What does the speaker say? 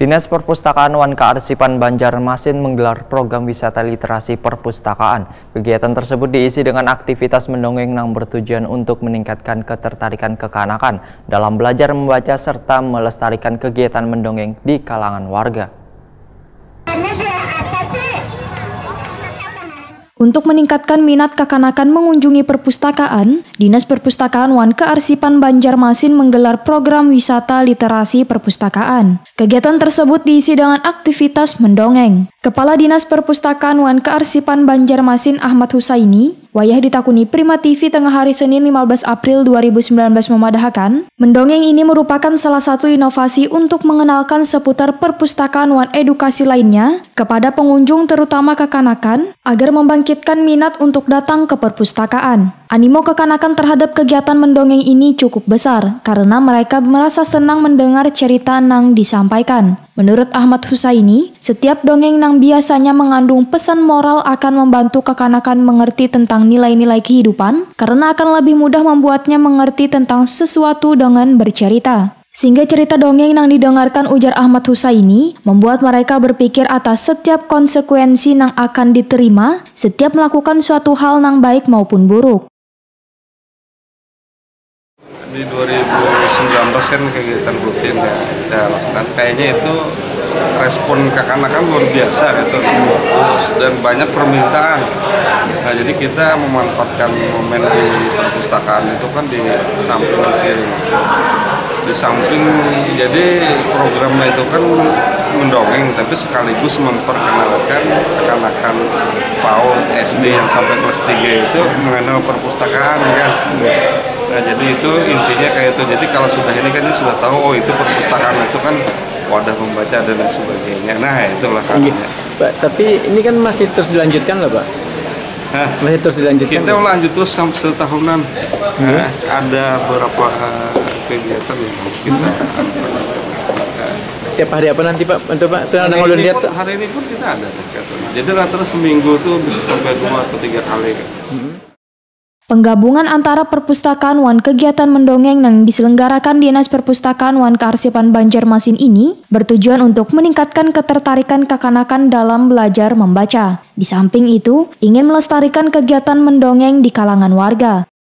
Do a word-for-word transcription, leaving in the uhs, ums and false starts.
Dinas Perpustakaan Wan Kearsipan Banjarmasin menggelar program wisata literasi perpustakaan. Kegiatan tersebut diisi dengan aktivitas mendongeng yang bertujuan untuk meningkatkan ketertarikan kekanakan dalam belajar membaca serta melestarikan kegiatan mendongeng di kalangan warga. Untuk meningkatkan minat kekanakan mengunjungi perpustakaan, Dinas Perpustakaan Wan Kearsipan Banjarmasin menggelar program wisata literasi perpustakaan. Kegiatan tersebut diisi dengan aktivitas mendongeng. Kepala Dinas Perpustakaan Wan Kearsipan Banjarmasin Ahmad Husaini, wayah ditakuni Prima T V tengah hari Senin lima belas April dua ribu sembilan belas memadahkan, mendongeng ini merupakan salah satu inovasi untuk mengenalkan seputar perpustakaan Wan edukasi lainnya kepada pengunjung terutama kekanakan agar membangkitkan minat untuk datang ke perpustakaan. Animo kekanakan terhadap kegiatan mendongeng ini cukup besar karena mereka merasa senang mendengar cerita nang disampaikan. Menurut Ahmad Husaini, setiap dongeng nang biasanya mengandung pesan moral akan membantu kekanakan mengerti tentang nilai-nilai kehidupan karena akan lebih mudah membuatnya mengerti tentang sesuatu dengan bercerita. Sehingga cerita dongeng yang didengarkan, ujar Ahmad Husaini, membuat mereka berpikir atas setiap konsekuensi yang akan diterima setiap melakukan suatu hal yang baik maupun buruk. Di dua ribu sembilan belas kan kegiatan rutin ya kita laksanakan, kayaknya itu respon kekanakan luar biasa gitu, dan banyak permintaan. Nah, jadi kita memanfaatkan momen di perpustakaan itu kan di samping sini, di samping jadi programnya itu kan mendongeng, tapi sekaligus memperkenalkan kekanakan PAUD S D yang sampai kelas tiga itu mengenal perpustakaan kan. Nah, jadi itu intinya kayak itu. Jadi kalau sudah ini kan dia sudah tahu, oh itu perpustakaan itu kan wadah membaca dan sebagainya. Nah, itulah artinya. Pak, tapi ini kan masih terus dilanjutkan loh, Pak? Hah? Masih terus dilanjutkan? Kita lanjut terus sampai setahunan. Hmm. Nah, ada beberapa kegiatan yang kita hmm. Setiap hari apa nanti, Pak? Untuk Pak, hari, ini ini lihat, pun, hari ini pun kita ada kegiatan. Jadi rata-rata seminggu tuh bisa sampai dua atau tiga kali. Hmm. Penggabungan antara perpustakaan Wan kegiatan mendongeng yang diselenggarakan Dinas Perpustakaan Wan Kearsipan Banjarmasin ini bertujuan untuk meningkatkan ketertarikan kekanakan dalam belajar membaca. Di samping itu, ingin melestarikan kegiatan mendongeng di kalangan warga.